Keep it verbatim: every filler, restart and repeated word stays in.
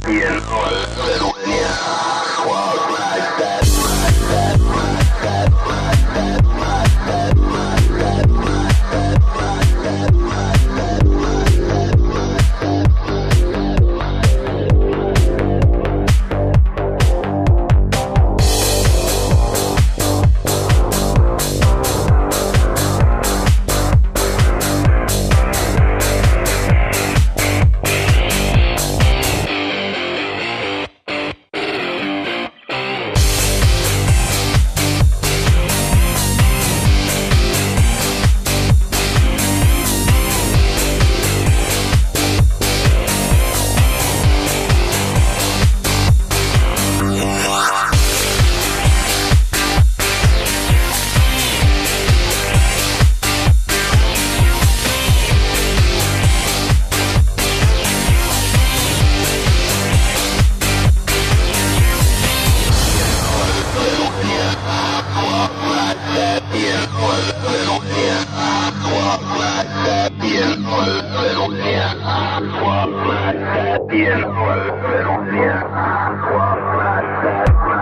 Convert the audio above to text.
You know I love it when you walk like that, like that, like that, like that, like that, like that, like that, you know I love it when you walk like that.